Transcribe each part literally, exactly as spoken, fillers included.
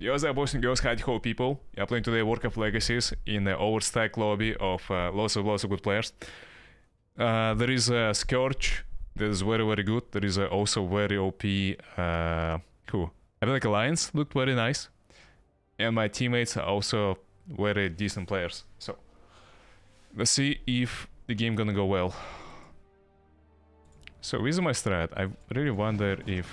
Yo, there, boys and girls, howdy ho, people. I'm playing today Warcraft Legacies in the overstack lobby of uh, lots of lots of good players. Uh, there is a Scourge that is very very good. There is uh, also very O P. Uh, who? I feel like Alliance looked very nice, and my teammates are also very decent players. So let's see if the game gonna go well. So with my strat, I really wonder if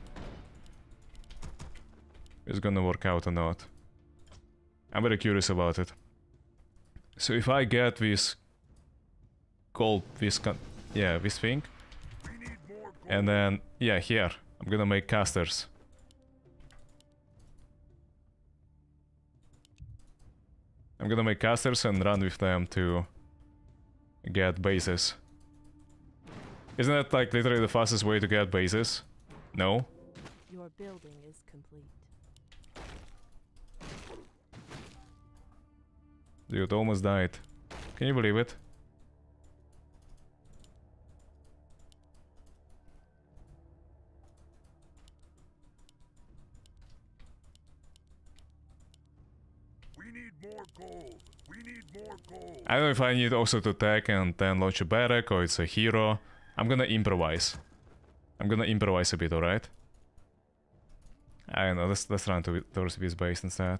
it's gonna work out or not. I'm very curious about it. So if I get this gold, this con yeah, this thing, and then yeah, here I'm gonna make casters. I'm gonna make casters and run with them to get bases. Isn't that like literally the fastest way to get bases? No? Your building is complete. Dude, almost died. Can you believe it? We need more gold. We need more gold. I don't know if I need also to attack and then launch a barrack or it's a hero. I'm gonna improvise. I'm gonna improvise a bit, alright? I don't know, let's, let's run to, towards this base instead.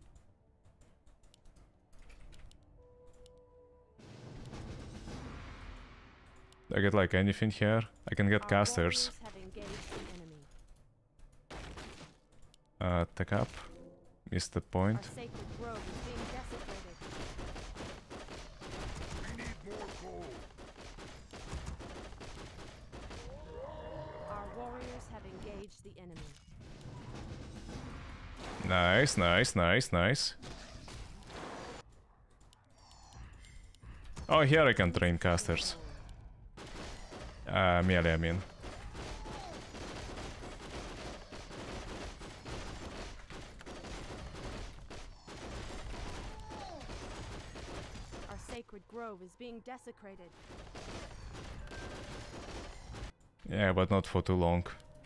Do I get like anything here? I can get casters. Uh, take up. Missed the point. Our sacred grove is being desecrated. We need more gold. Our warriors have engaged the enemy. Nice, nice, nice, nice. Oh, here I can train casters. Uh, melee, I mean. Our sacred grove is being desecrated. Yeah, but not for too long.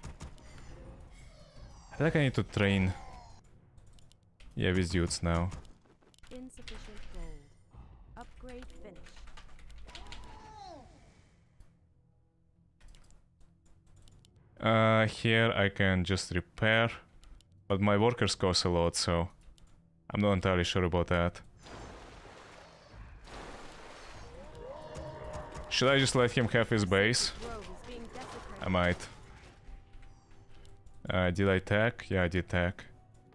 I feel like I need to train. Yeah, these dudes now. Insufficient gold. Upgrade finished. Uh, here I can just repair, but my workers cost a lot, so I'm not entirely sure about that. Should I just let him have his base? I might. Uh, did I tag? Yeah, I did tag.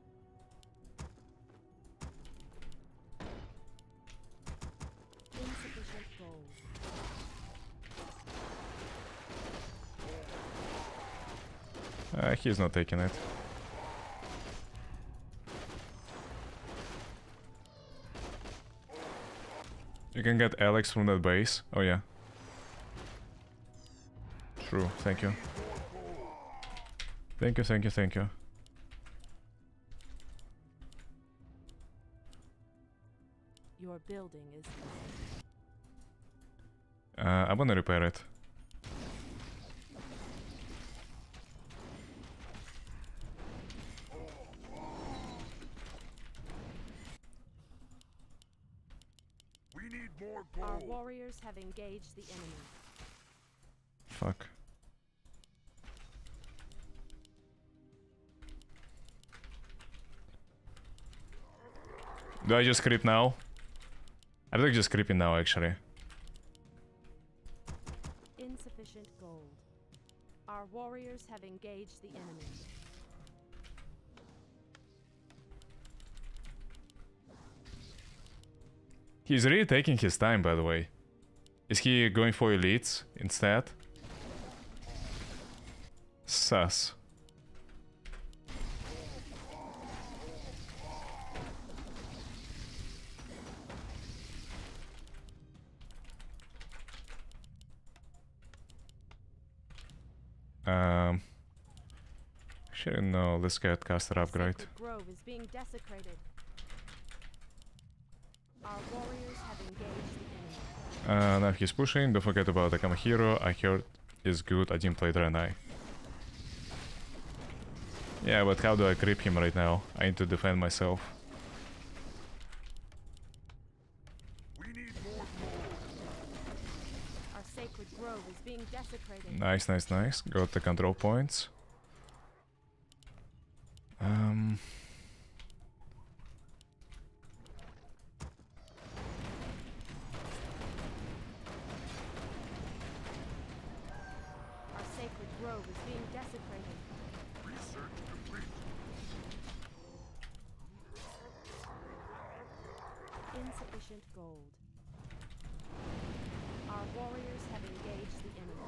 Uh, he's not taking it. You can get Alex from that base. Oh yeah. True, thank you. Thank you, thank you, thank you. Your building is Uh, I'm gonna repair it. Our warriors have engaged the enemy. Fuck. Do I just creep now? I think just creeping now, actually. Insufficient gold. Our warriors have engaged the enemy. He's really taking his time, by the way. Is he going for elites instead? Sus. Um. Actually, no. Let's get caster upgrade. Sacred grove is being desecrated. Our warriors have engaged the enemy. Uh, now he's pushing. Don't forget about the Kama hero. I heard is good. I didn't play Draenei. Yeah, but how do I creep him right now? I need to defend myself. We need more gold. Our sacred grove is being desecrated. Nice, nice, nice. Got the control points. Um... Our sacred grove is being desecrated. Research complete. Insufficient gold. Our warriors have engaged the enemy.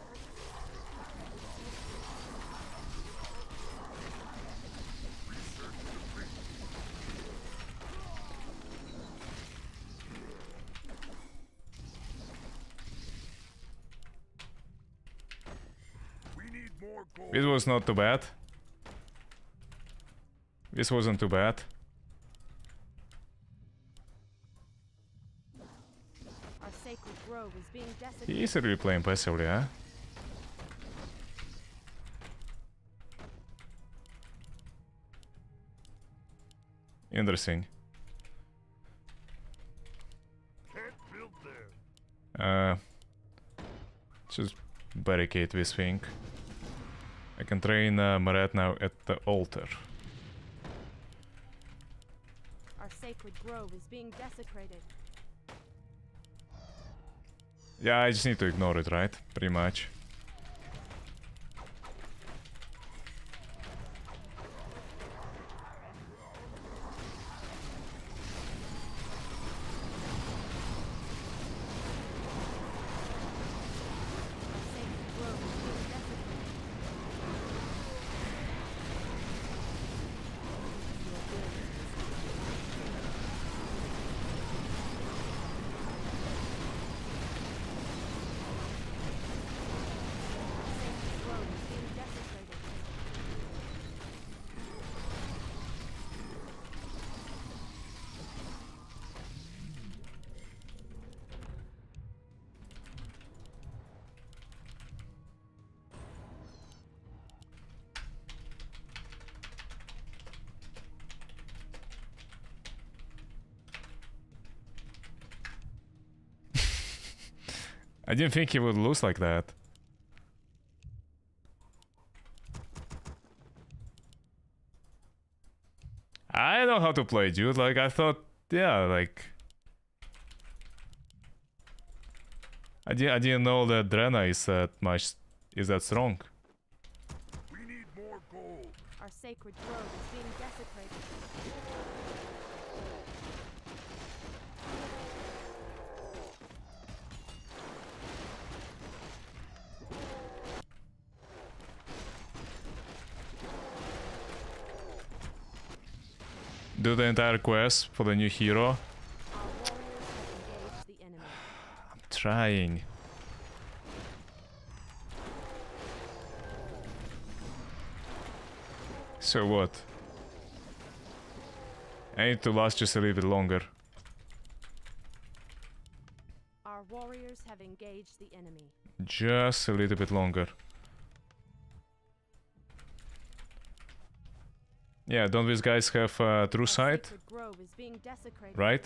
We need more gold. This was not too bad. This wasn't too bad. Our sacred grove is being desecrated. He is really playing passively, huh? Interesting. Can't build there. Uh, just barricade this thing. I can train uh, Marat now at the altar. Our sacred grove is being desecrated. Yeah, I just need to ignore it, right? Pretty much. Our sacred grove is being desecrated. Your will is sacred grove is being desecrated. I didn't think he would lose like that. I know how to play, dude. Like, I thought, yeah, like... I, di I didn't know that Draenei is that much... is that strong. We need more gold. Our sacred grove is being desecrated. Do the entire quest for the new hero. Our warriors have engaged the enemy. I'm trying. So what? I need to last just a little bit longer. Our warriors have engaged the enemy. Just a little bit longer. Yeah, don't these guys have uh, true Our sight? sacred grove is being desecrated. Right?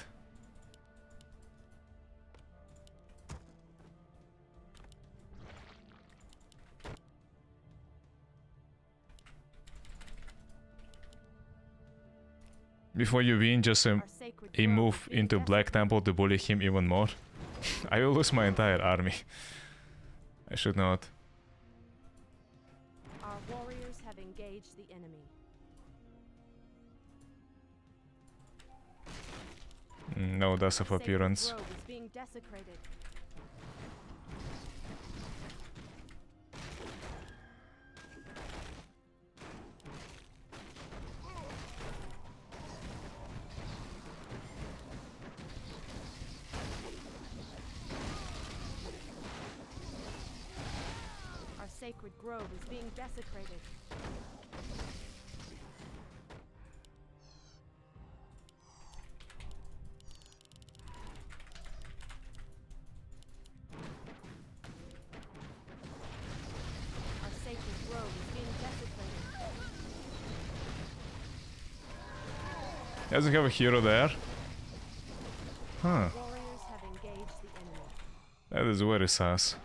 Before you win, just um, Our sacred a grove move is being into Black desecrated. Temple to bully him even more. I will lose my entire army. I should not. Our warriors have engaged the enemy. Mm, No dust of Sacred appearance. grove is being desecrated. Our sacred grove is being desecrated. Our sacred grove is being desecrated. Doesn't have a hero there. Huh. Warriors have engaged the enemy. That is very sus.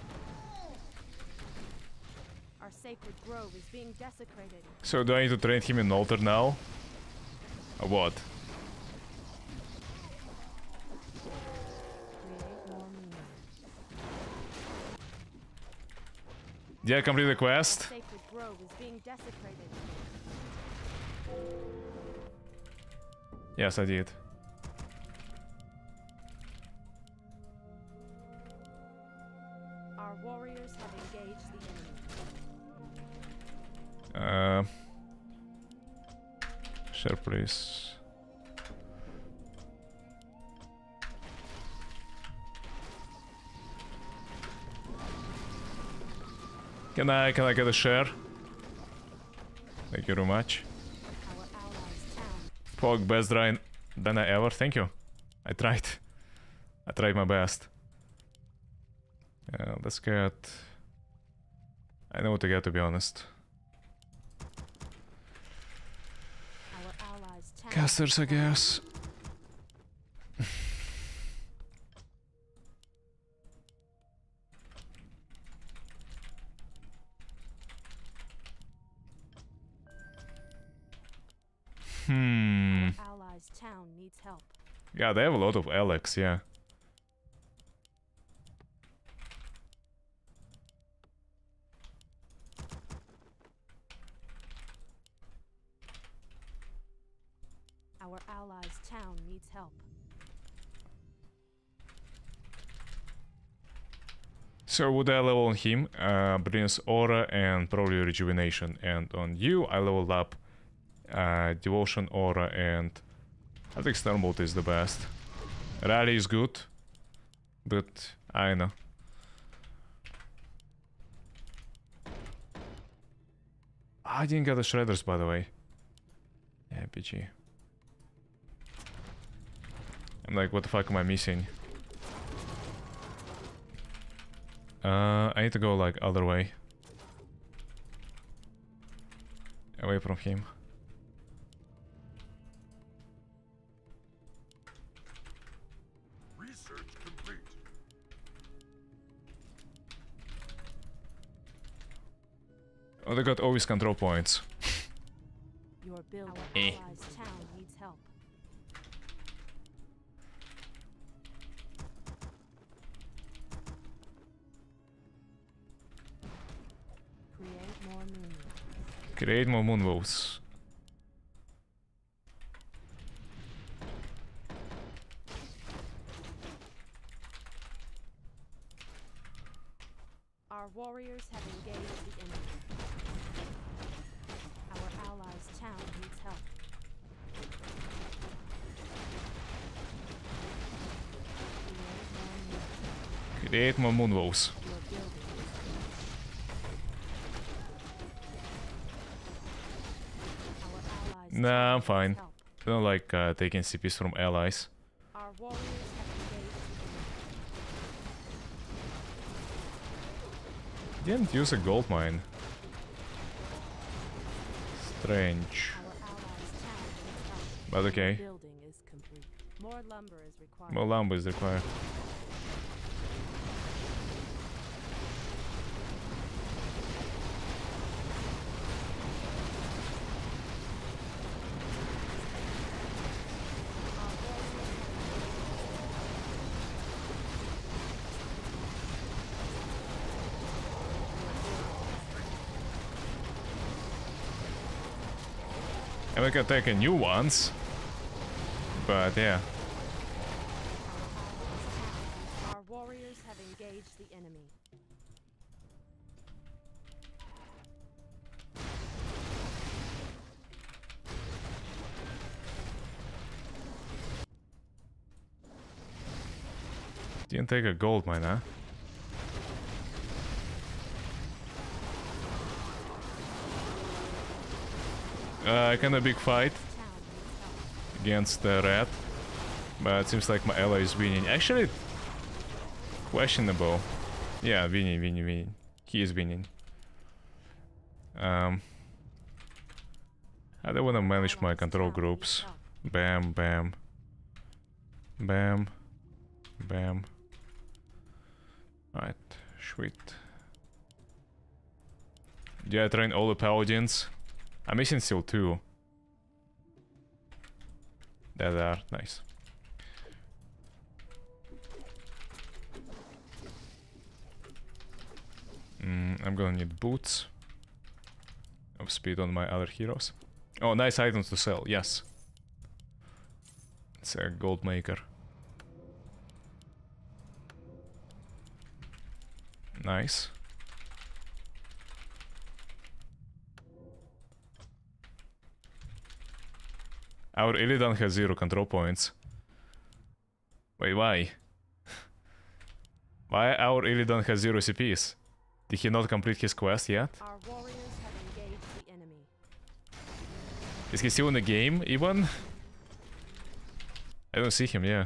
Our sacred grove is being desecrated. So do I need to train him in altar now? Or what? Create more meaning. Did I complete the Our quest? sacred grove is being desecrated. Yes, I did. Our warriors have engaged the enemy. Uh, share please. Can I can I get a share? Thank you very much. Our allies' town. Fog best Draenei than I ever. Thank you. I tried. I tried my best. Yeah, let's get. I know what to get, to be honest. Our allies' town. Casters, I guess. Hmm. Our allies' town needs help. Yeah, they have a lot of Alex, yeah. Our allies' town needs help. So would I level on him? Uh, brings aura and probably rejuvenation. And on you, I leveled up uh, devotion, aura, and I think Stormbolt is the best. Rally is good, but I know. I didn't get the shredders, by the way. Yeah, P G. I'm like, what the fuck am I missing? Uh, I need to go like other way. Away from him. Research complete. Oh, they got always control points. Your build. Our Eh. allies' town needs help. Create more moon. Create more moonwolves. Our warriors have engaged the enemy. Our allies' town needs help. Create Create more more moon. moonwolves. Your building is Our allies' Nah, town I'm needs fine. help. I don't like uh, taking C Ps from allies. Our warriors have engaged the enemy. Didn't use a gold mine. Strange. Our allies' town needs help. But okay. Building is complete. More lumber is required. More lumber is required. And we can take a new ones. But yeah. Our warriors have engaged the enemy. Didn't take a gold mine, huh? Uh, kinda big fight Town needs help. against the red. But it seems like my ally is winning. Actually, questionable. Yeah, winning, winning, winning. He is winning. Um, I don't wanna manage my control groups. Bam, bam. Bam. Bam. Alright, sweet. Yeah, I train all the paladins. I'm missing still two. There they are, nice. Mm, I'm gonna need boots of speed on my other heroes. Oh, nice items to sell, yes. It's a gold maker. Nice. Our Illidan has zero control points. Wait, why? Why our Illidan has zero C Ps? Did he not complete his quest yet? Our warriors have engaged the enemy. Is he still in the game, even? I don't see him, yeah.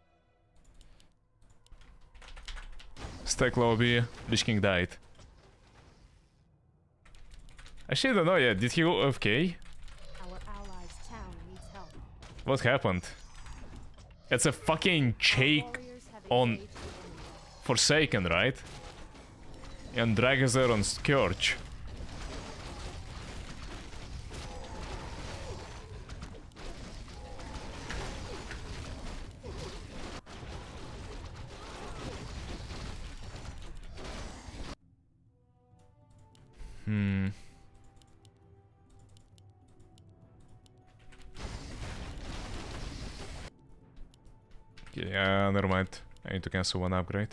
Stack lobby, Lich King died. Actually, I don't know yet. Did he go A F K? Our allies' town needs help. What happened? It's a fucking Chake Warriors have on engaged the enemy. Forsaken, right? And Dragazer on Scourge. Hmm. Yeah, never mind. I need to cancel one upgrade.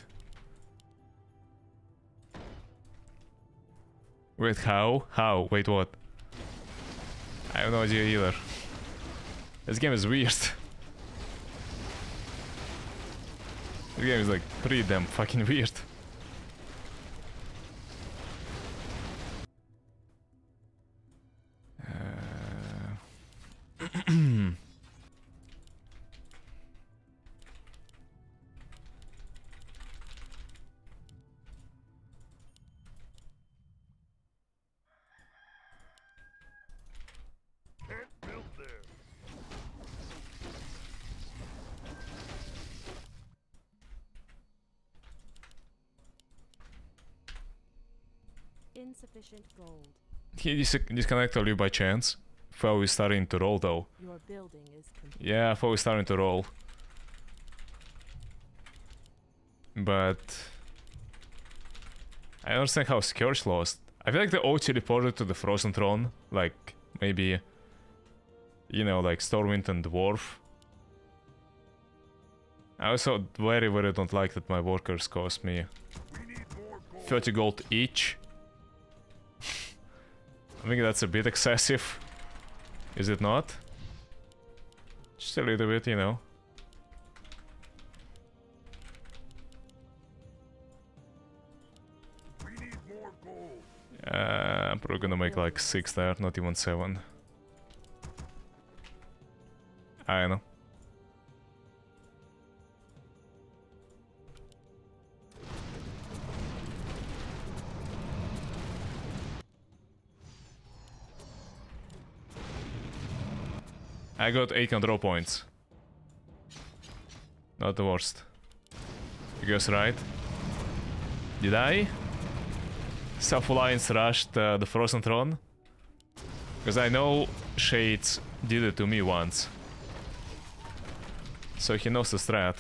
Wait, how? How? Wait, what? I have no idea either. This game is weird. This game is like pretty damn fucking weird. Uh... Insufficient gold. He dis disconnected you by chance. Thought we starting to roll though. Your building is complete. Yeah, I thought we starting to roll. But I don't understand how Scourge lost. I feel like the O teleported to the Frozen Throne. Like maybe, you know, like Stormwind and Dwarf. I also very very don't like that my workers cost me thirty gold each. I think that's a bit excessive. Is it not? Just a little bit, you know. We need more gold. Uh, I'm probably gonna make like six there, not even seven. I know. I got eight control points. Not the worst. You guys right? Did I? Self-Alliance rushed uh, the Frozen Throne? Because I know Shades did it to me once. So he knows the strat.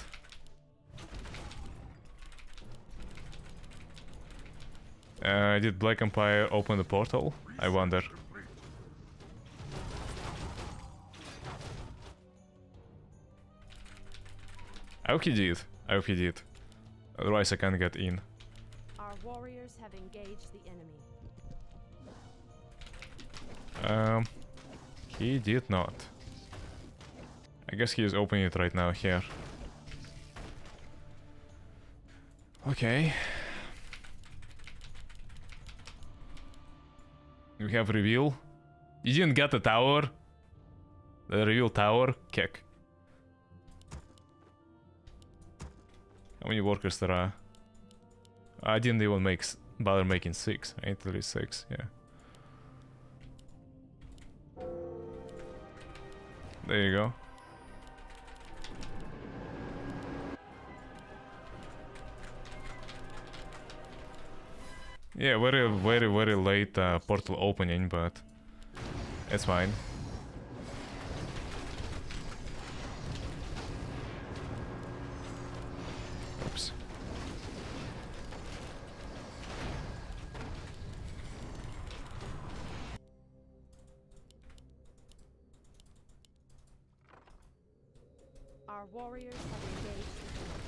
Uh, did Black Empire open the portal? I wonder. I hope he did. I hope he did. Otherwise I can't get in. Our warriors have engaged the enemy. Um, he did not. I guess he is opening it right now here. Okay. We have reveal. You didn't get the tower. The reveal tower. Kick. How many workers there are? I didn't even make bother making six. I need at least six, yeah. There you go. Yeah, very, very, very late uh, portal opening, but it's fine. Oops. Our warriors have engaged the enemy.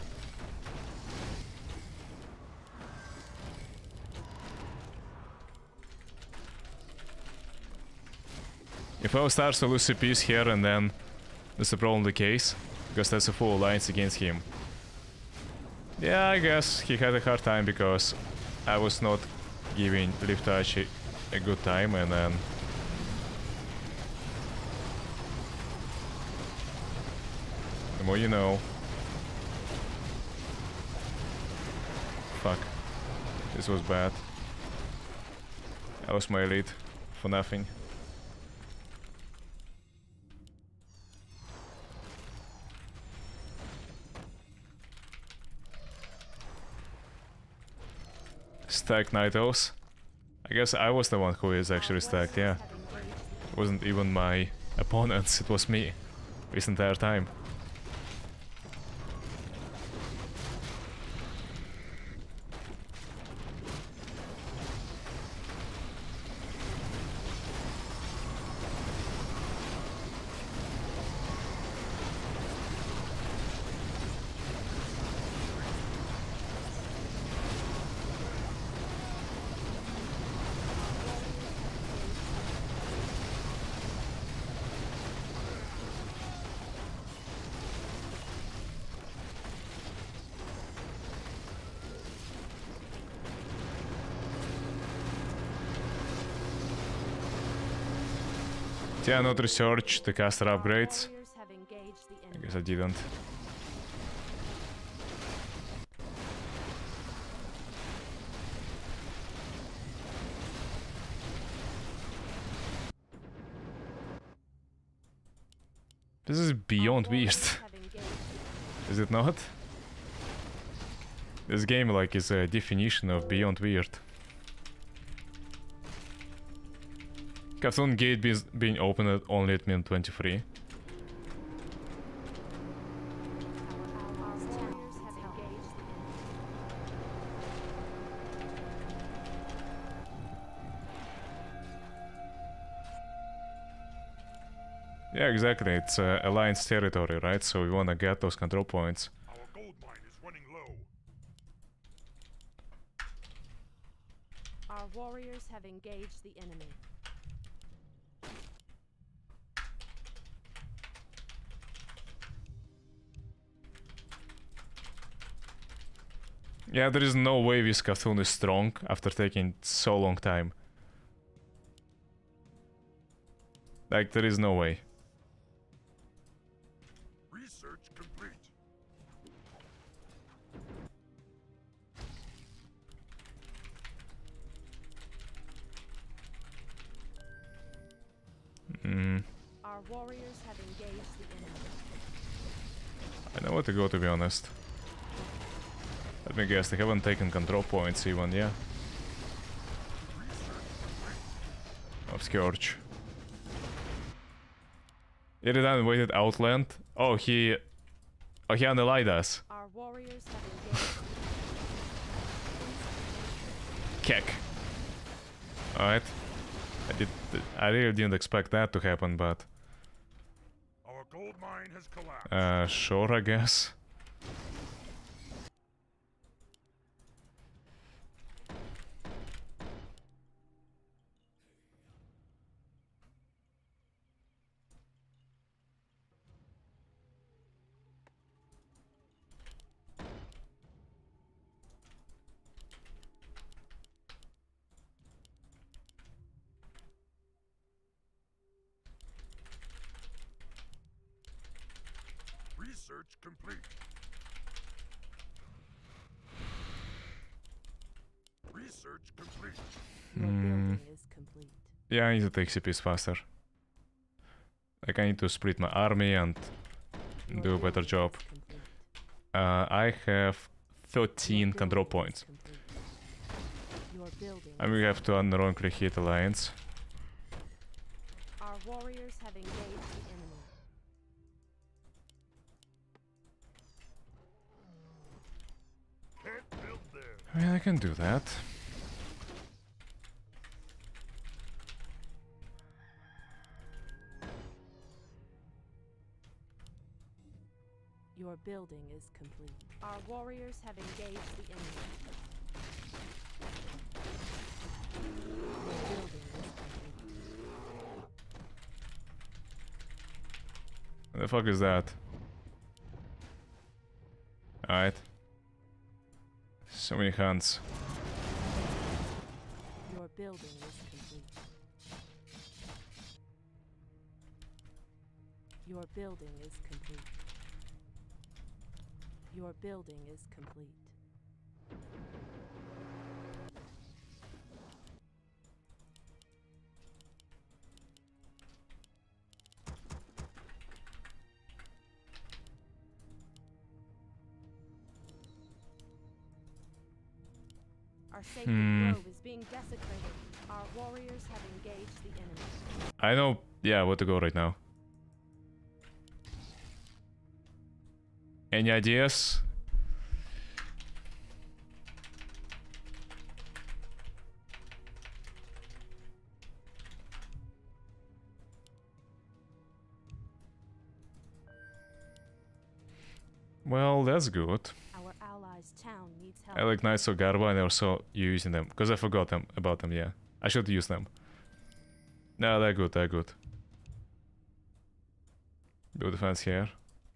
If I start to lose C Ps here and then that's probably the case, because that's a full alliance against him. Yeah, I guess he had a hard time because I was not giving Lift Touch a, a good time, and then the more you know. Fuck. This was bad. I lost my elite for nothing. Stacked Nightos. I guess I was the one who is actually stacked, yeah. It wasn't even my opponents, it was me this entire time. Yeah, not research the caster upgrades. Warriors have engaged the I enemy. guess I didn't. This is beyond Our weird. warriors have engaged the Is it not? This game like is a definition of beyond weird. Cthulhu Gate is being opened at only at minute twenty-three. Our warriors have engaged the enemy. Yeah, exactly. It's uh, Alliance territory, right? So we wanna get those control points. Our gold mine is running low. Our warriors have engaged the enemy. Yeah, there is no way this Cthulhu is strong after taking so long time. Like, there is no way. Research complete. Mm, Our warriors have engaged the enemy. I know where to go, to be honest. Let me guess, they haven't taken control points even, yeah? Of Scourge. Iridan waited Outland. Oh, he... Oh, he unallied us. Our warriors have engaged. Keck. Alright. I did... I really didn't expect that to happen, but... Our gold mine has collapsed. Uh, sure, I guess. Research complete. Research complete. Your Hmm. building is complete. Yeah, I need to take C Ps faster. Like, I need to split my army and Your do a better building job. is complete. Uh, I have Your thirteen building control is points. complete. Your building. And we have to unwrongly hit alliance. Our warriors have engaged the enemy. Can't build there. I mean, I can do that. Your building is complete. Our warriors have engaged the enemy. Your building is complete. What the fuck is that? Alright. So many hands. Your building is complete. Your building is complete. Your building is complete. Our sacred Hmm. grove is being desecrated. Our warriors have engaged the enemy. I know, yeah, where to go right now. Any ideas? Well, that's good. Our allies' town needs help. I like Knights of Garba and also using them because I forgot them about them. Yeah, I should use them. No, they're good. They're good. Build defense here.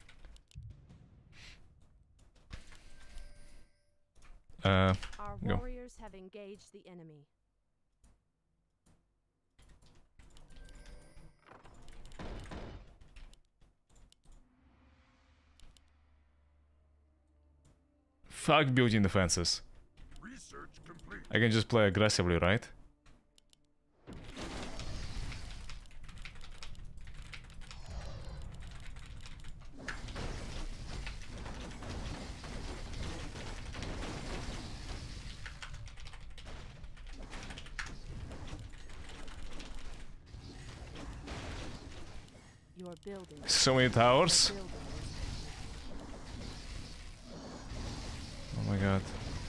Uh, Our go. warriors have engaged the enemy. fuck building defenses. Research complete. I can just play aggressively, right? Your building. So many towers. Building. Oh my god.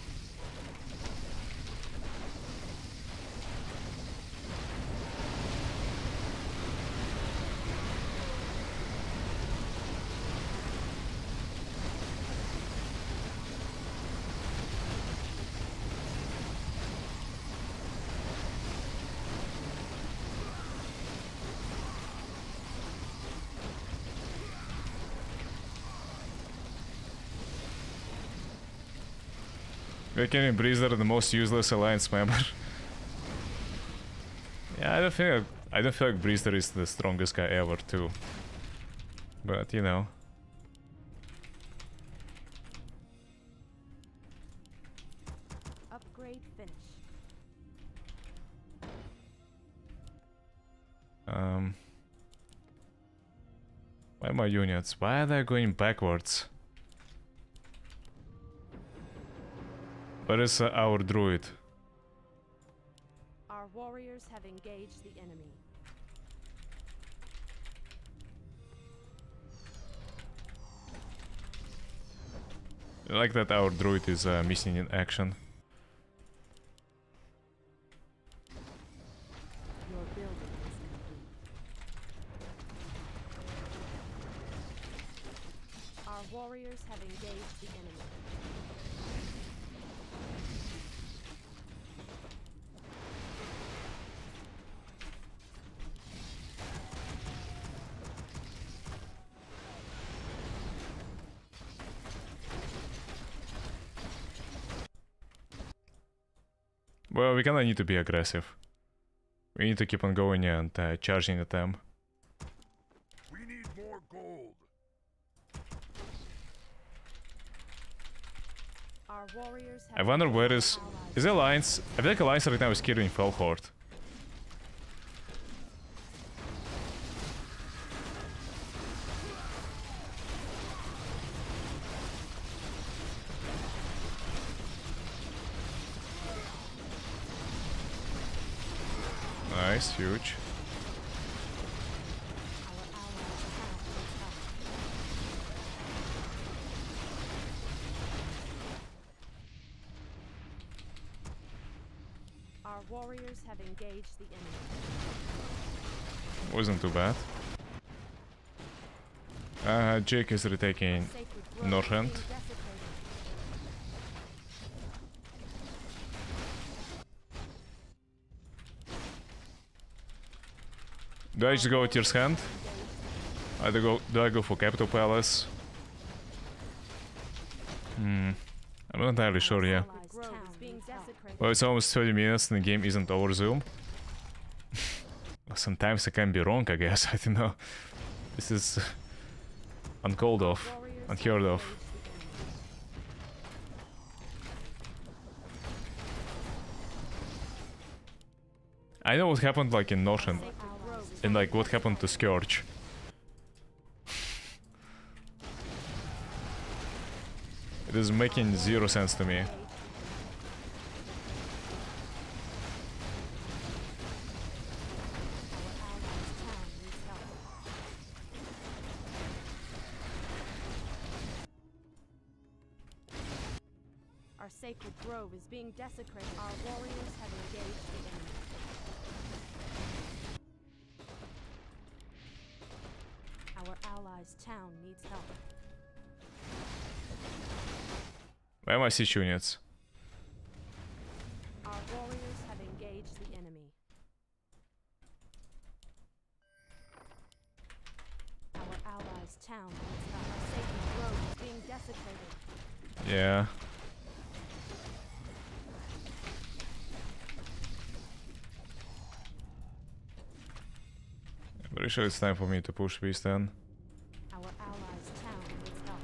Making Breezer the most useless alliance member. Yeah, I don't think I don't feel like Breezer is the strongest guy ever too. But you know. Upgrade finished. Um Why my units? Why are they going backwards? Where is uh, our druid? Our warriors have engaged the enemy. I like that our druid is uh, missing in action. Your building is complete. Our warriors have engaged the enemy. Well, we kinda need to be aggressive. We need to keep on going and uh, charging at them. We need more gold. Our warriors have I wonder where engaged is... allies. Is the Alliance... I feel like Alliance right now is killing Felhort. Nice, huge. Our warriors have engaged the enemy. Wasn't too bad. Uh, Jake is retaking North End. Do I just go with your hand? I do go. Do I go for Capital Palace? Hmm. I'm not entirely sure. Yeah. Well, it's almost thirty minutes and the game isn't over Zoom. Sometimes I can be wrong, I guess. I don't know. This is uncalled of, unheard of. I know what happened like in Northern, and like what happened to Scourge. It is making zero sense to me. Our sacred grove is being desecrated. Our warriors have engaged the enemy. Our allies' town needs help. Where are my siege units? Our warriors have engaged the enemy. Our allies' town needs help. Our sacred grove is being desecrated. Yeah. Pretty sure it's time for me to push this then. Our allies' town needs help.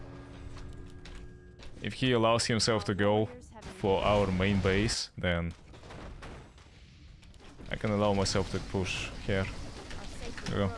If he allows himself to go for our main base, then I can allow myself to push here. There we go.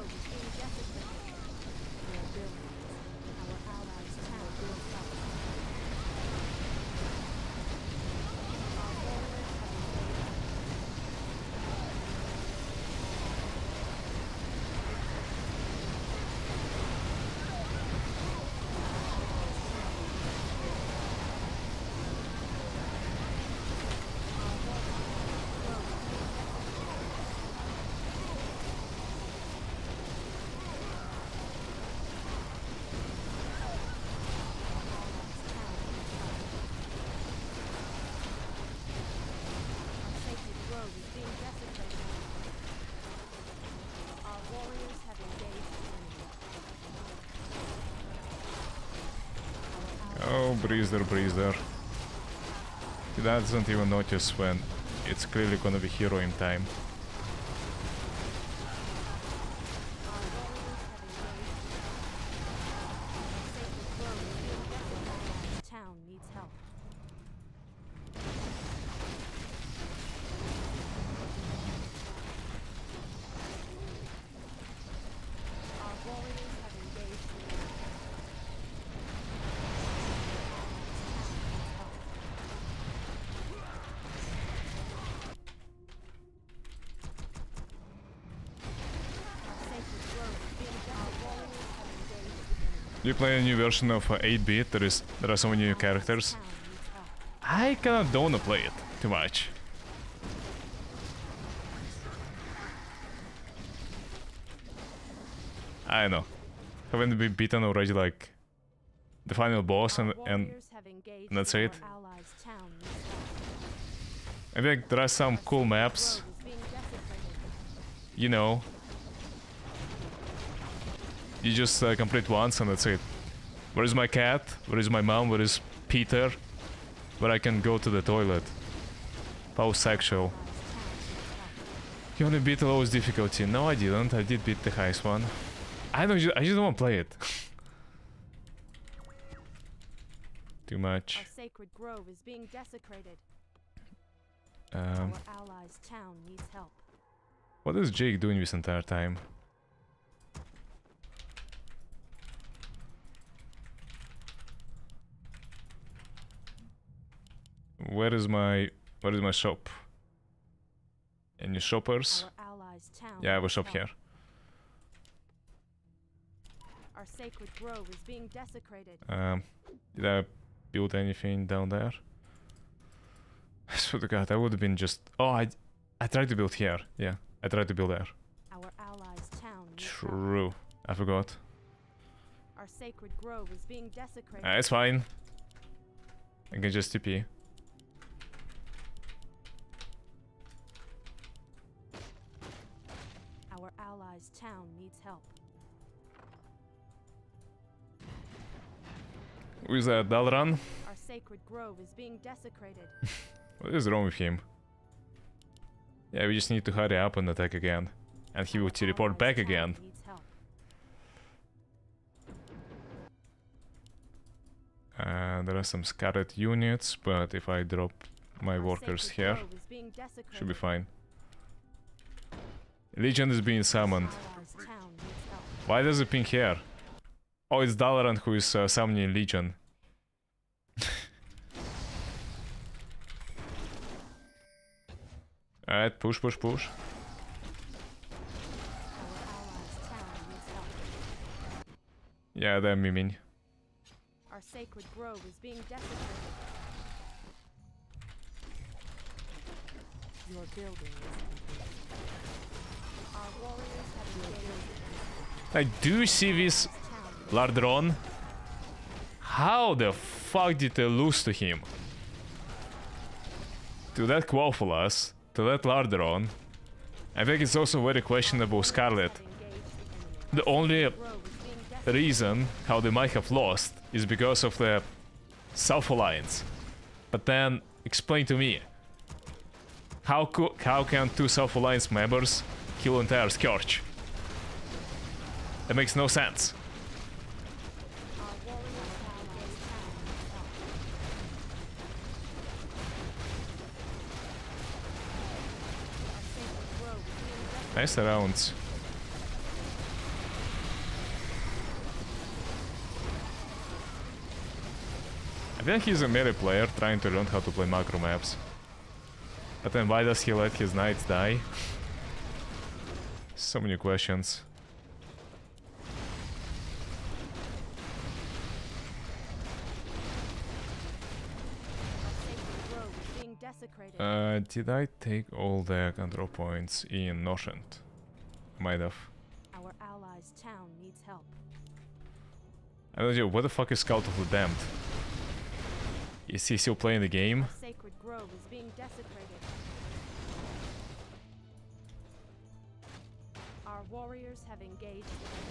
Oh, breeze there, breeze there. He doesn't even notice when it's clearly gonna be hero in time. Town needs help. Our warriors have engaged the enemy. You play a new version of uh, eight bit, there is there are so many new characters. I kinda don't wanna play it too much. I know. Haven't been beaten already like the final boss and and, and that's it. I think there are some cool maps. You know. You just uh, complete once and that's it. Where is my cat? Where is my mom? Where is Peter? Where I can go to the toilet. Post-sexual. You only beat the lowest difficulty. No, I didn't. I did beat the highest one. I don't. Ju I just don't want to play it. Too much. Our sacred grove is being desecrated. Um, Our allies' town needs help. What is Jake doing this entire time? Where is my where is my shop? Any shoppers? Our allies' town. Yeah, I will shop needs here. help. Our sacred grove is being desecrated. Um, did I build anything down there? I swear to God, I would have been just. Oh, I, I tried to build here. Yeah, I tried to build there. Our allies' town needs help. True, I forgot. Our sacred grove is being desecrated. Uh, it's fine. I can just T P. Our allies' town needs help. Who is that, Dalran? Our sacred grove is being desecrated. What is wrong with him? Yeah, we just need to hurry up and attack again. And he will teleport back again. Needs help. Uh, there are some scattered units, but if I drop my Our workers sacred here, grove is being desecrated. should be fine. Legion is being summoned. Allies' town needs help. Why does it ping here? Oh, it's Dalaran who is uh, summoning Legion. Alright, push, push, push. Our allies' town needs help. Yeah, they're miming. Our sacred grove is being desecrated. Your building is complete. Our warriors have engaged. Like, do you see this Lardron? How the fuck did they lose to him? To that Quaffleus, to that Lardron. I think it's also very questionable Scarlet. The only reason how they might have lost is because of the South Alliance. But then, explain to me. How, co how can two South Alliance members kill entire Scourge? That makes no sense. Nice rounds. I think he's a melee player trying to learn how to play macro maps. But then why does he let his knights die? So many questions. Uh, did I take all the control points in Noshent? Might have. Our allies' town needs help. I don't know, what the fuck is Scout of the Damned? Is he still playing the game? Our sacred grove is being desecrated. Our warriors have engaged.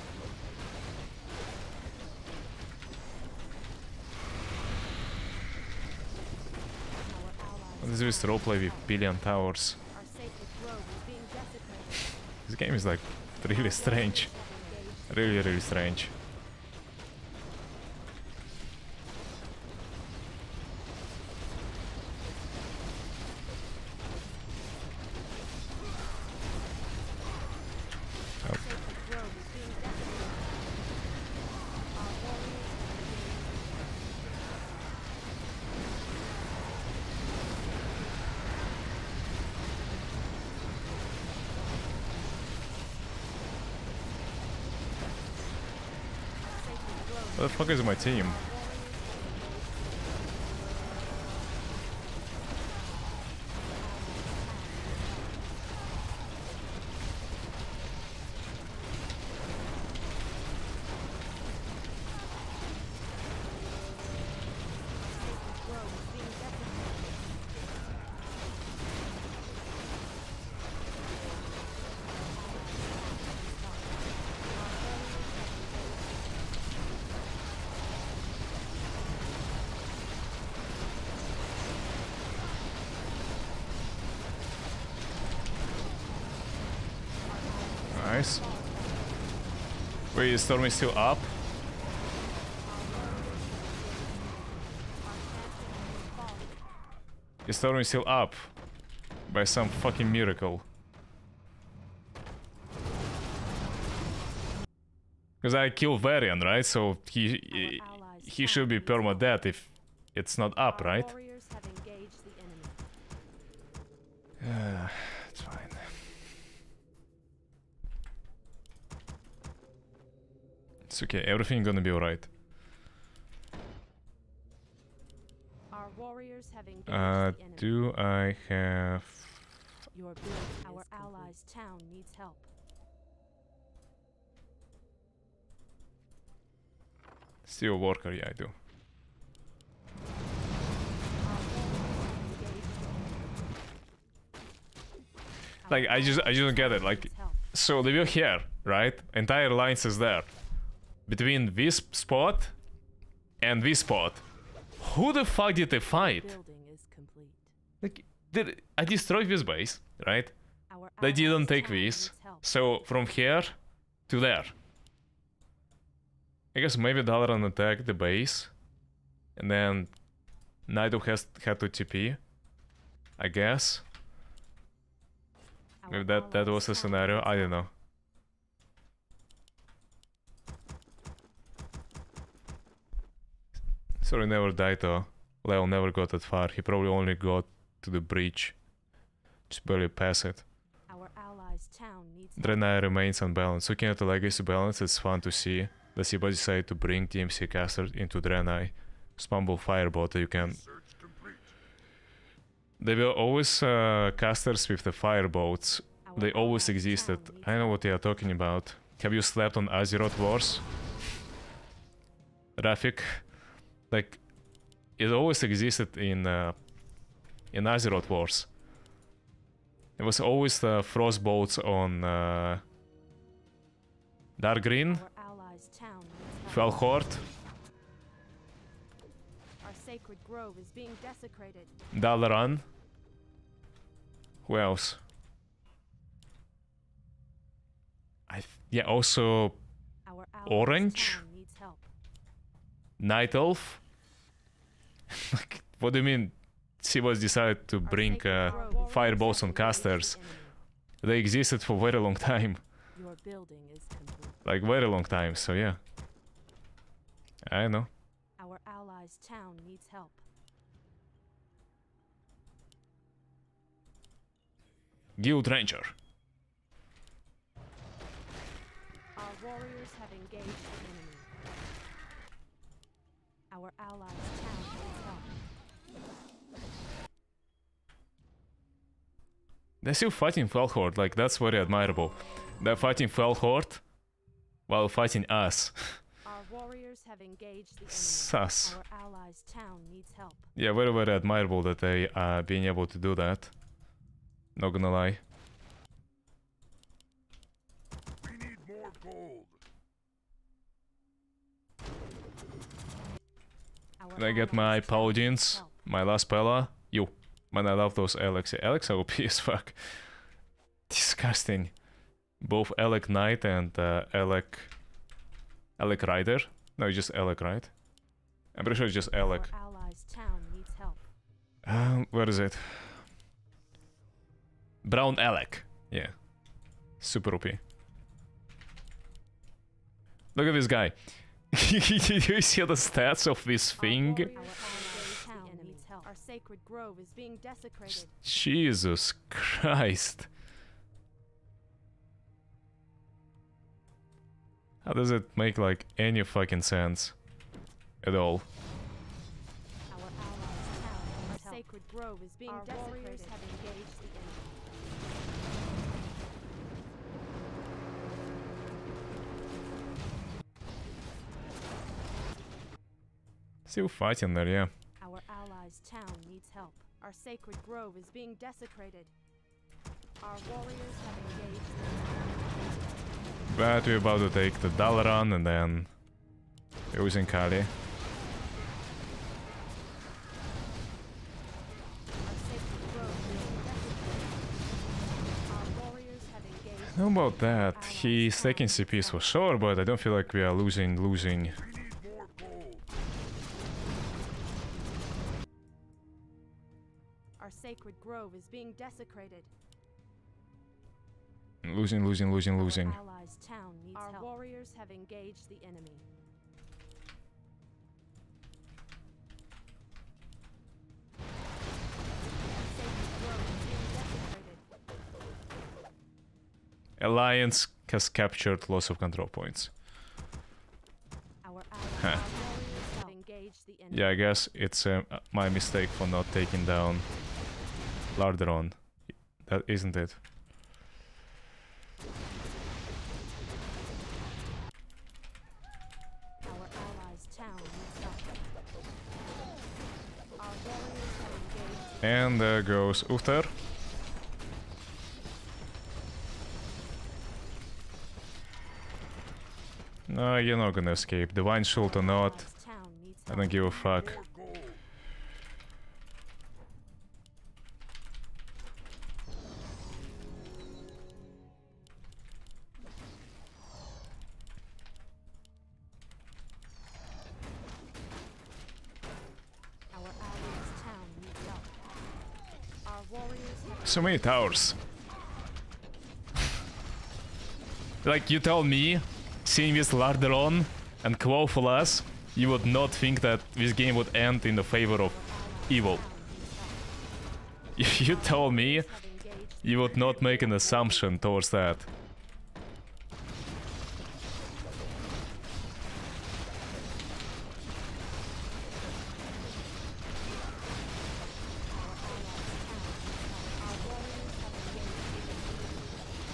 What is this roleplay with billion towers? Our sacred grove is being desecrated. This game is like really strange. Really, really strange. What the fuck is my team? Nice. Wait, is Stormy still up? Is Stormy still up? By some fucking miracle. Because I killed Varian, right? So he he, he should be perma-dead if it's not up, right? Warriors have engaged the enemy. Yeah, it's fine. It's okay, everything gonna be alright. Our warriors have engaged Uh, the enemy. do I have... Your building Our allies' town needs help. Steel worker? Yeah, I do. Like, I just, I just don't get it. Like, so they were here, right? Entire alliance is there. Between this spot and this spot. Who the fuck did they fight? Building is complete. Like, did I destroyed this base, right? Our They didn't allies' take town this. needs help. So from here to there. I guess maybe Dalaran attacked the base. And then Naito has had to T P. I guess. Our Maybe that, that was the allies' town scenario. needs I don't help. know. Sorry, never died though. Leo never got that far. He probably only got to the breach. Just barely pass it. Our allies' town needs help. Draenei remains unbalanced. Looking at the legacy balance, it's fun to see that Siba decided to bring T M C casters into Draenei. Spumble Firebot that you can... Search complete. They were always uh, casters with the fireboats. Our They always allies' existed. town needs I know help. what they are talking about. Have you slept on Azeroth Wars? Rafik? Like, it always existed in uh, in Azeroth Wars. There was always the frostbolts on uh, Dark Green, Our allies' town needs help. Felhort, Our sacred grove is being desecrated. Dalaran. Who else? I th yeah, also Our allies' Orange? town needs help. Night Elf. Like, what do you mean? Sivas decided to Our bring sacred uh, grove warriors fireballs have on engaged the casters. enemy. They existed for very long time. Your building is complete. Like, very long time, so yeah. I know. Our allies' town needs help. Guild Ranger. Our warriors have engaged the enemy. Our allies' town needs help. They're still fighting Felhort, like, that's very admirable. They're fighting Felhort while fighting us. Our warriors have engaged the enemy. Sus. Our allies' town needs help. Yeah, very, very admirable that they are being able to do that. Not gonna lie. We need more gold. Our Did I get my allies' town needs paladins? help. My last Pella? You. Man, I love those Alex. Alex O P as fuck. Disgusting. Both Alec Knight and uh, Alec... Alec Rider? No, just Alec, right? I'm pretty sure it's just Alec. Our allies' town needs help. Um, where is it? Brown Alec. Yeah. Super O P. Look at this guy. Did you see the stats of this Our thing? warriors' allies' town needs help. Our sacred grove is being desecrated. Jesus Christ. How does it make like any fucking sense at all? Our allies' town needs help. Sacred grove is being Our desecrated. warriors have engaged the enemy. Still fighting there, yeah. Our allies' town needs help. Our sacred grove is being desecrated. Our warriors have engaged the enemy. But we're about to take the Dalaran and then we're using Kali. Our sacred grove is being desecrated. Our warriors have engaged. How about that? He's taking C Ps for sure, but I don't feel like we are losing, losing. We need more gold. Our sacred grove is being desecrated. Losing, losing, losing, losing. Our allies' town needs Our help. warriors have engaged the enemy. Our sacred grove is being desecrated. Alliance has captured lots of control points. Our warriors have engaged the enemy. Yeah, I guess it's uh, my mistake for not taking down Larderon. That isn't it? Our allies' town needs help. Our warriors have engaged. And there goes Uther. No, you're not gonna escape. Divine Shield or not, Allies' town needs I help. don't give a fuck. More gold. Our allies' town needs help. Our warriors have So many towers. Like, you tell me, seeing this Larderon and Clawfulas, you would not think that this game would end in the favor of evil. If you tell me, have engaged. you would not make an assumption towards that. Our warriors have engaged.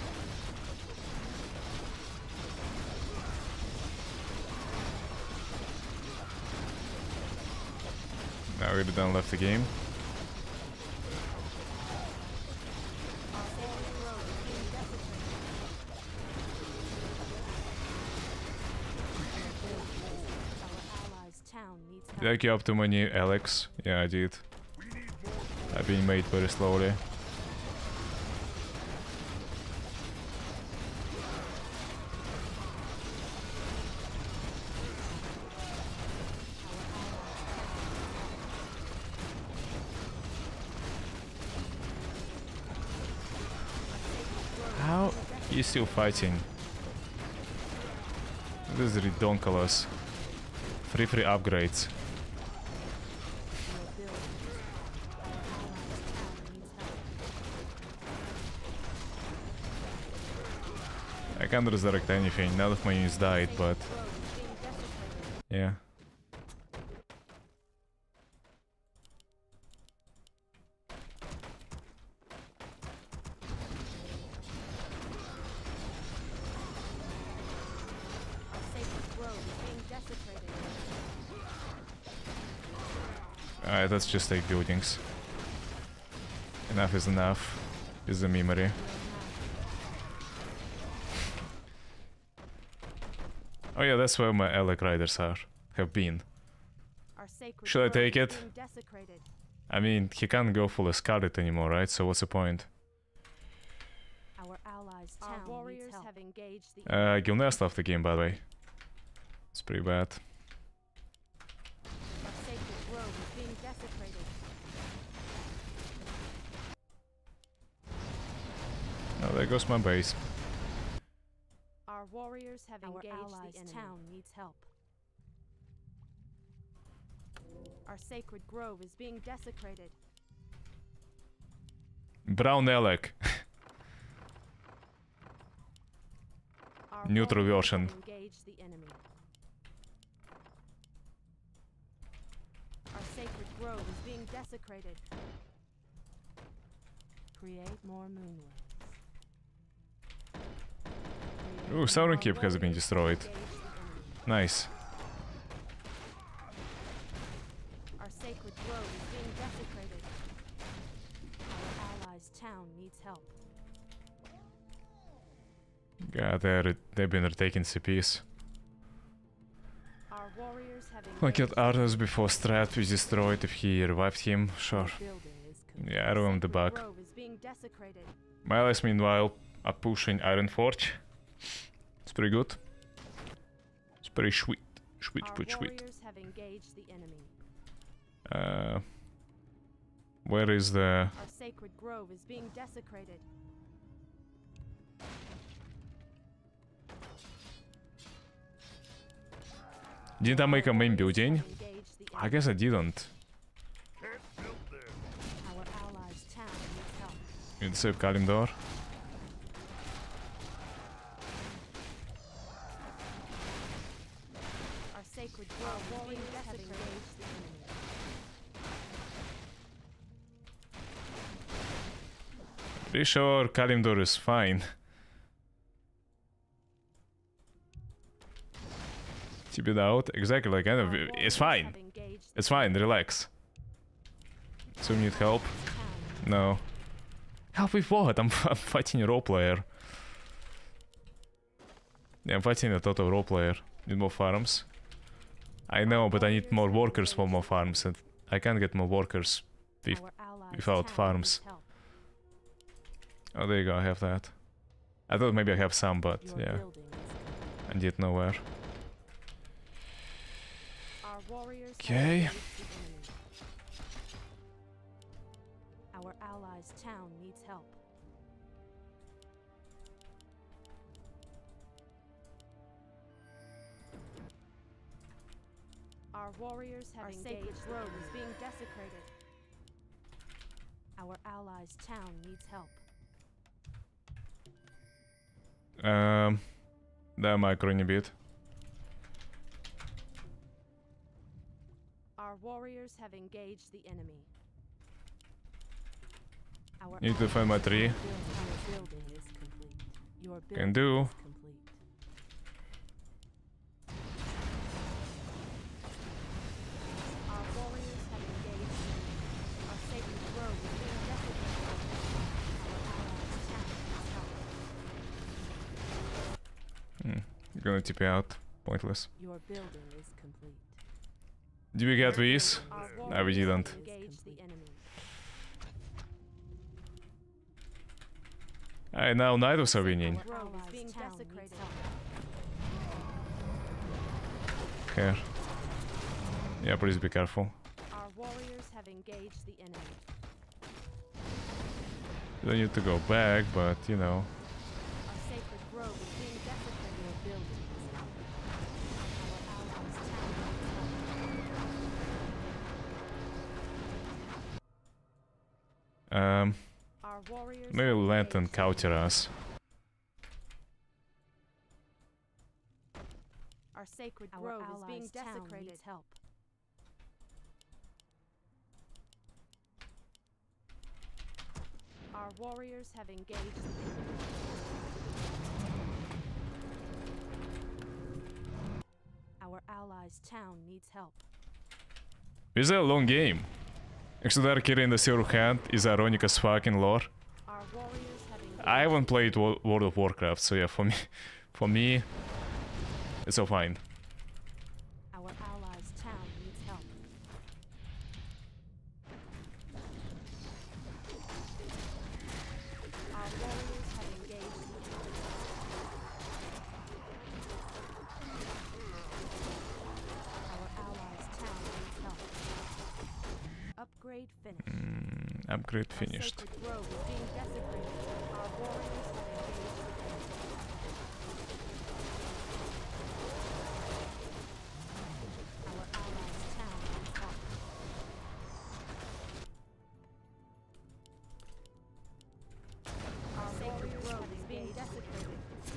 Now we're done left the game. Our sacred grove is being desecrated. Our allies' town needs help. Did I queue up too many Alex? Yeah, I did. We need more gold. I've been made very slowly. How you still fighting? This is redonkulous. Three free upgrades. I can't resurrect anything. None of my units died, but yeah. Alright, let's just take buildings. Enough is enough. Is the memory. Oh yeah, that's where my Alec riders are. Have been. Should I take it? I mean, he can't go full Scarlet anymore, right? So what's the point? Our allies' town Our warriors have engaged the Uh, Gilnest left the game, by the way. It's pretty bad. Our sacred grove is being desecrated. Oh, there goes my base. Our warriors have Our engaged allies' the enemy. Town needs help. Our sacred grove is being desecrated. Brown Alec. Our Neutral warriors version. have engaged the enemy. Our sacred grove is being desecrated. Create more moonwells. Ooh, Southern Keep has been destroyed. Nice. Our sacred grove is being desecrated. Our allies' town needs help. Yeah, they're, they've been retaking C Ps. Our warriors have Look engaged. at Arthas before Strat was destroyed if he revived him, sure. Building is complete. Yeah, I remember the bug. Grove is being desecrated. My allies, meanwhile, are pushing Ironforge. It's pretty good. It's pretty sweet. Sweet, Our sweet, sweet. warriors have engaged the enemy. Uh, where is the... Our sacred grove is being desecrated. Didn't I make a main building? Have engaged the I guess I didn't. Can't build there. Our allies' town needs help. You need to save Kalimdor. Our sacred sacred grove is being desecrated. The enemy. Pretty sure Kalimdor is fine. Tip it out. Exactly, like, I know, it's fine. It's fine, relax. So you need help? No. Help with what? I'm, I'm fighting a role player. Yeah, I'm fighting a total role player. Need more farms. I know, but I need more workers for more farms, and I can't get more workers with, without farms. Oh, there you go, I have that. I thought maybe I have some, but yeah. I did nowhere. Okay. Our allies' town needs help. Our warriors have engaged. Our sacred grove is being desecrated. Our allies' town needs help. Um, да, macro не бит. Our warriors have engaged the enemy. Our Need to find my tree. Can do. Our warriors have engaged. Our sacred grove is being desecrated. Our allies' town needs help. Hmm. You're gonna tip me out. Pointless. Your building is complete. Did we get these? No, we didn't. Alright, now Nidos are winning. Here. Yeah, please be careful. Our warriors have engaged the enemy. You don't need to go back, but you know. Our sacred grove is being desecrated. Your building is up. Our allies' town Um, maybe Lantern counter us. Our sacred grove is being desecrated. Help. Our warriors have engaged the enemy. Our allies' town needs help. It's a long game. Actually, Dark Hero in the Silver Hand is ironic as fucking lore. Our warriors have engaged. I haven't played Wo- World of Warcraft, so yeah, for me, for me, it's all fine. Our allies' town needs help. Our warriors have engaged the enemy. Our allies' town needs help. Upgrade finished. Mm, upgrade finished. Our sacred grove is being desecrated. Our warriors have engaged the enemy. Our allies' town needs help. Our sacred grove is being desecrated.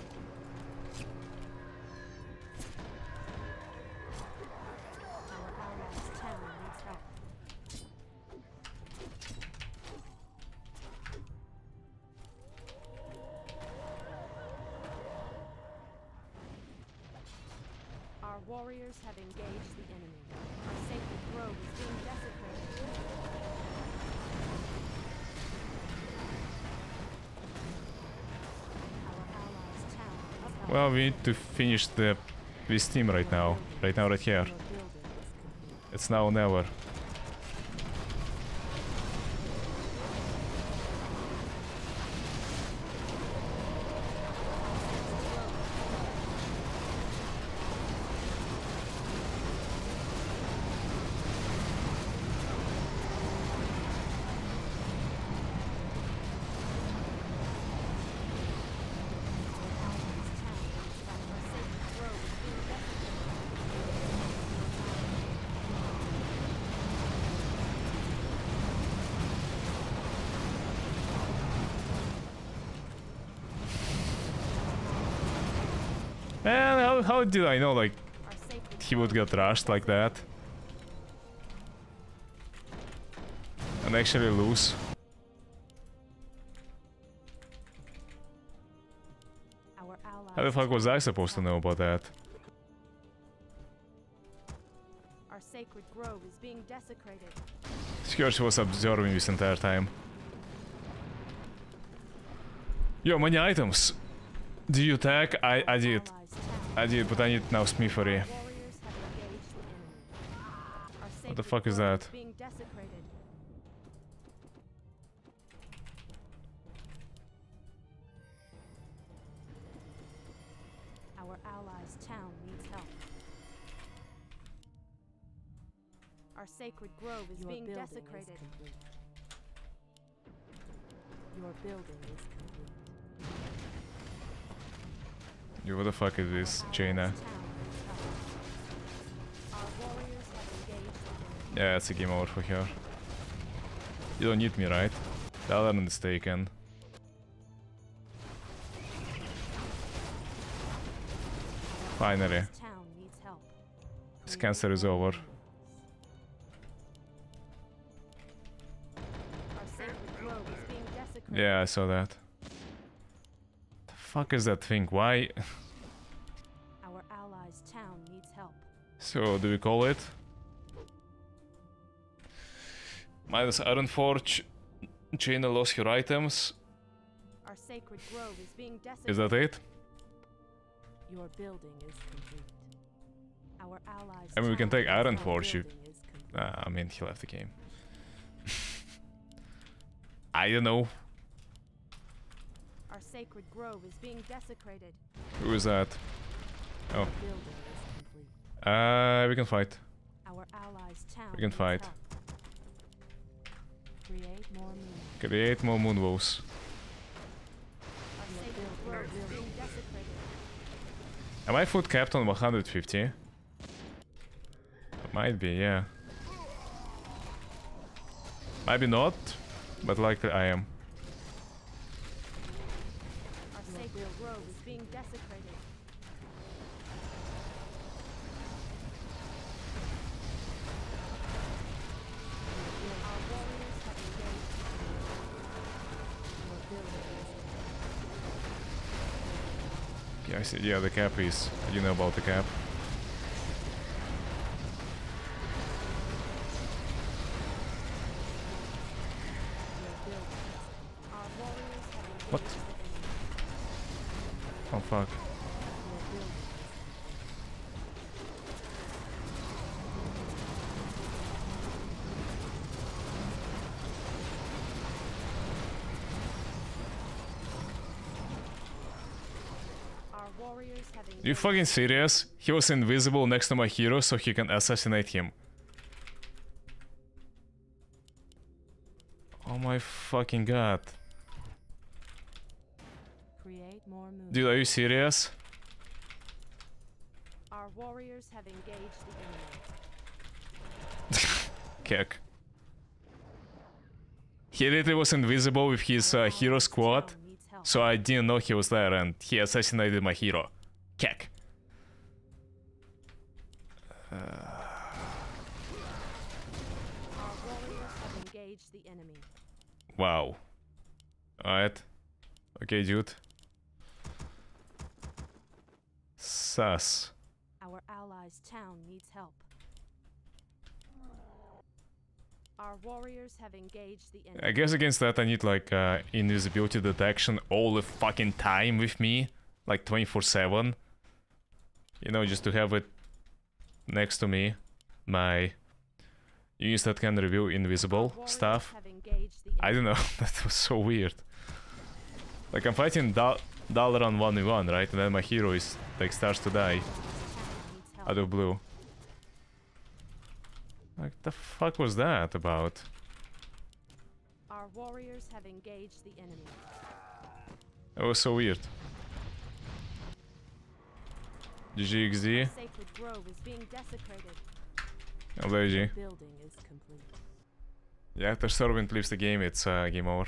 Our allies' town needs help. Our warriors have engaged the enemy. Our sacred grove is being desecrated. Our allies' town is help. Well, we need to finish the this team right now. Right now, right here. Your building is complete. It's now or never. Man, how, how did I know, like, Our sacred he would get rushed like that. And actually lose. Our How the fuck was I supposed to know about that? Our sacred grove is being desecrated. Scourge was observing this entire time. Yo, many items. Do you attack? I, I did. I did, but I need now Smithery. What the fuck is that? Our allies' town needs help. Our sacred grove is being desecrated. Your building is complete. Yo, what the fuck is this, Jaina? Yeah, it's a game over for her. You don't need me, right? The other one is taken. Finally. This cancer is over. Yeah, I saw that. The fuck is that thing? Why? Our allies' town needs help. So, do we call it? Minus Ironforge. Jaina lost her items. Our sacred grove is being desecrated. Is that it? Your building is complete. Our allies' I mean, we can take town Ironforge. You... building is complete. Nah, I mean, he left the game. I don't know. Our sacred grove is being desecrated. Who is that? Oh. Your building is complete. Uh, we can fight. Our allies' town We can needs fight. help. Create more moon. Create more moonwolves. Our sacred grove is being desecrated. Am I foot capped on one hundred fifty? Might be, yeah. Maybe not, but likely I am. Our sacred grove is being desecrated. Our warriors have engaged. Your building is Yeah, I see. Yeah, the cap is. You know about the cap. What? Oh fuck. Our warriors have engaged. You fucking serious? He was invisible next to my hero so he can assassinate him. Oh my fucking god. Create more moon. Dude, are you serious? Our warriors have engaged the enemy. Kek. He literally was invisible with his uh, hero squad, Town needs help. so I didn't know he was there and he assassinated my hero. Kek. Uh, Our warriors have engaged the enemy. wow. Alright. Okay, dude. Sus. Our allies' town needs help. Our warriors have engaged the enemy. I guess against that I need like uh, invisibility detection all the fucking time with me. Like twenty-four seven. You know, just to have it next to me. My units that can reveal invisible Warriors stuff. have engaged the I enemy. don't know, that was so weird. Like I'm fighting Dal Dalaran one v one, right? And then my hero is like starts to die Town needs help. out of blue. Like the fuck was that about? Our warriors have engaged the enemy. That was so weird. G G X D. Sacred grove is being desecrated. L G. Building is complete. Yeah, after Servant leaves the game, it's uh, game over.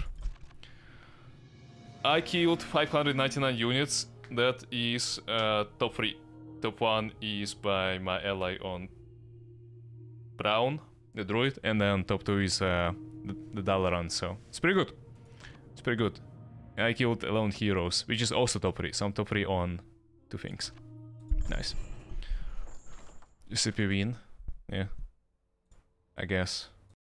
I killed five hundred ninety-nine units. That is uh, top three. top one is by my ally on Brown, the druid, and then top two is uh, the, the Dalaran, so it's pretty good. It's pretty good. I killed eleven heroes, which is also top three, so I'm top three on two things. Nice. C P win, yeah, I guess.